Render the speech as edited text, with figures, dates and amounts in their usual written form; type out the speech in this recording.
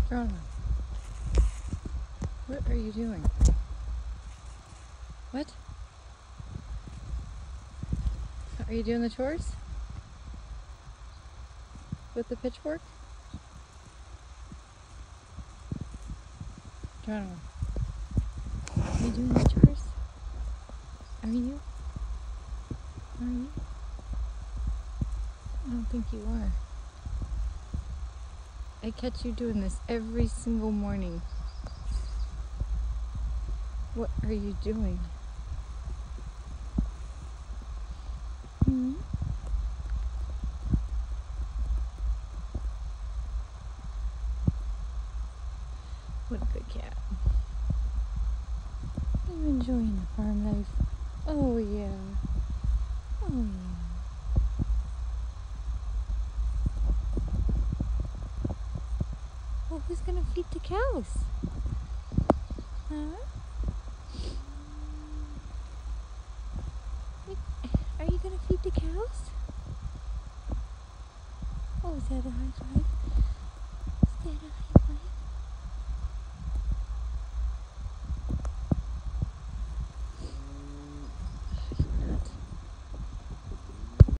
Geronimo, what are you doing? What? Are you doing the chores? With the pitchfork? Geronimo, are you doing the chores? Are you? Are you? I don't think you are. I catch you doing this every single morning. What are you doing? Hmm? What a good cat. You're enjoying the farm life. Oh yeah. Oh yeah. Well, who's gonna feed the cows? Huh? Are you gonna feed the cows? Oh, is that a high five? Is that a high